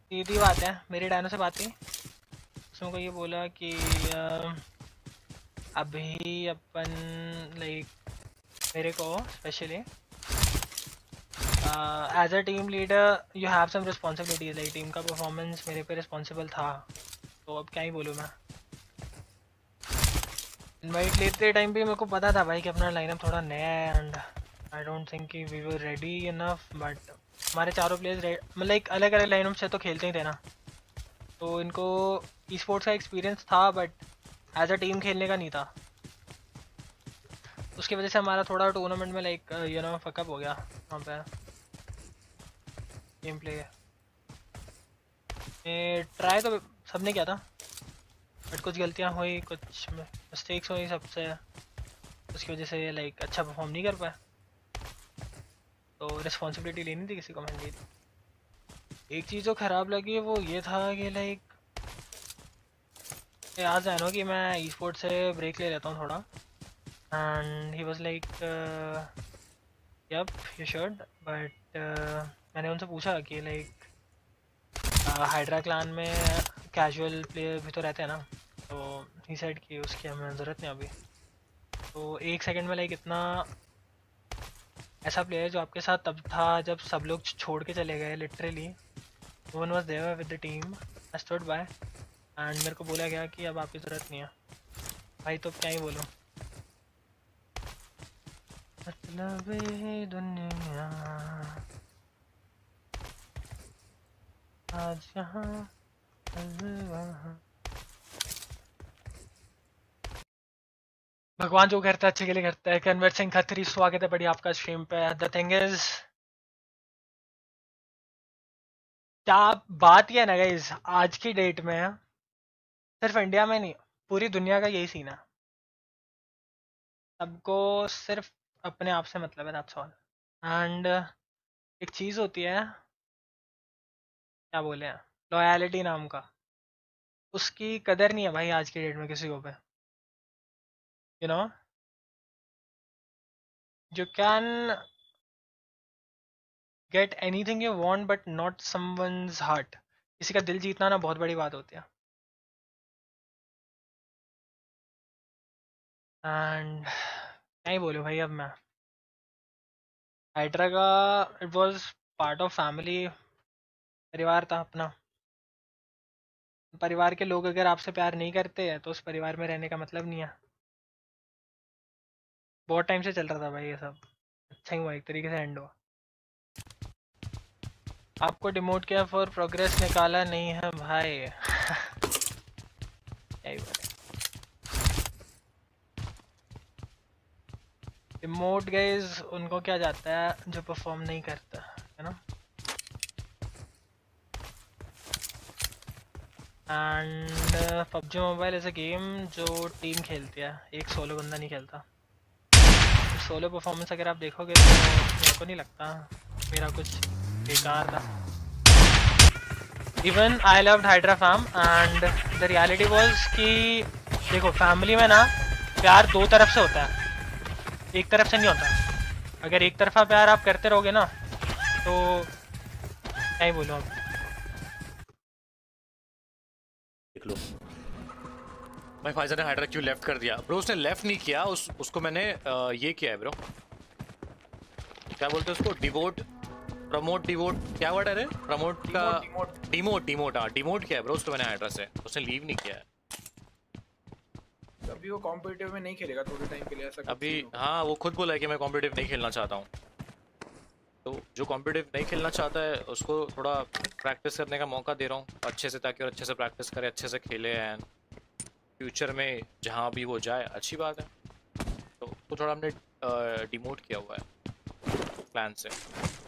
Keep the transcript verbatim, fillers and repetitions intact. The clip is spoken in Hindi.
सीधी बात है, मेरी डायनो से बात की, उसने को ये बोला कि आ, अभी अपन लाइक मेरे को specially as a team leader you have some responsibilities, like team का परफॉर्मेंस मेरे पे रिस्पॉन्सिबल था, तो अब क्या ही बोलूँ मैं। इनवाइट लेते टाइम भी मेरे को पता था भाई कि अपना लाइनअप थोड़ा नया है एंड आई डोंट थिंक कि we were ready enough, but हमारे चारों प्लेयर्स मतलब एक अलग अलग लाइनअप से तो खेलते ही थे ना, तो इनको ई स्पोर्ट्स का एक्सपीरियंस था बट एज अ टीम खेलने का नहीं था, उसकी वजह से हमारा थोड़ा टूर्नामेंट में लाइक यू नो फकअप हो गया वहाँ पे गेम प्ले। ट्राई तो सबने किया था बट कुछ गलतियाँ हुई, कुछ मिस्टेक्स हुई सबसे, उसकी वजह से लाइक अच्छा परफॉर्म नहीं कर पाया, तो रिस्पॉन्सिबिलिटी लेनी थी किसी को, मैंने ली थी। एक चीज़ जो ख़राब लगी वो ये था कि लाइक आज है ना कि मैं ई स्पोर्ट से ब्रेक ले लेता हूँ थोड़ा, and he was like yup you should, but मैंने उनसे पूछा कि लाइक हाइड्रा क्लान में कैजुअल प्लेयर भी तो रहते हैं ना, तो ही सेड कि उसकी हमें ज़रूरत नहीं अभी। तो एक सेकंड में लाइक इतना ऐसा प्लेयर जो आपके साथ तब था जब सब लोग छोड़ के चले गए, literally no one was there with the team, I stood by and मेरे को बोला गया कि अब आपकी ज़रूरत नहीं है भाई, तो क्या ही बोलूँ। मतलब ये दुनिया आज यहाँ भगवान जो करता है अच्छे के लिए करता है। कन्वर्ट सिंह खत्री, स्वागत है बढ़िया आपका स्ट्रीम पे। द थिंग इज क्या बात ये है ना गाइस, आज की डेट में सिर्फ इंडिया में नहीं पूरी दुनिया का यही सीन है, सबको सिर्फ अपने आप से मतलब है, दैट्स ऑल। एंड एक चीज़ होती है क्या बोले हैं, लॉयलिटी नाम का, उसकी कदर नहीं है भाई आज की डेट में किसी को पे, you know you can get anything you want but not someone's heart, किसी का दिल जीतना ना बहुत बड़ी बात होती है। एंड क्या ही बोलूँ भाई, अब मैं हाइड्रा का it was part of family, परिवार था अपना, परिवार के लोग अगर आपसे प्यार नहीं करते हैं तो उस परिवार में रहने का मतलब नहीं है। बहुत टाइम से चल रहा था भाई ये सब, अच्छा ही हुआ एक तरीके से एंड हुआ। आपको डिमोट किया फॉर प्रोग्रेस निकाला नहीं है भाई क्या ही बोले, डिमोट गाइस उनको क्या जाता है जो परफॉर्म नहीं करता है ना। एंड पबजी मोबाइल ऐसा गेम जो टीम खेलती है, एक सोलो बंदा नहीं खेलता। सोलो परफॉर्मेंस अगर आप देखोगे तो मेरे को नहीं लगता मेरा कुछ बेकार था। Even I loved Hydra fam and the reality was कि देखो फैमिली में ना प्यार दो तरफ से होता है, एक तरफ से नहीं होता। अगर एक तरफा प्यार आप करते रहोगे ना तो क्या ही बोलूँ अब। देख लो भाई फाइजर ने हाइड्रा क्यों लेफ्ट कर दिया ब्रो, उसने लेफ्ट नहीं किया, उस उसको मैंने आ, ये किया है ब्रो, क्या बोलते हैं उसको, डिवोट प्रमोट डिवोट क्या वर्ड है रे, प्रमोट का डिमोट डिमोट हाँ डिमोट किया है ब्रो उसको मैंने हाइड्रा से, उसने लीव नहीं किया है। अभी वो कॉम्पिटिटिव में नहीं खेलेगा थोड़े टाइम के लिए ऐसा अभी, हाँ वो खुद बोला है कि मैं कॉम्पिटिटिव नहीं खेलना चाहता हूँ, तो जो कॉम्पिटिटिव नहीं खेलना चाहता है उसको थोड़ा प्रैक्टिस करने का मौका दे रहा हूँ अच्छे से, ताकि और अच्छे से प्रैक्टिस करे, अच्छे से खेले एंड फ्यूचर में जहाँ भी वो जाए अच्छी बात है। तो उसको थोड़ा हमने डिमोट किया हुआ है प्लान से।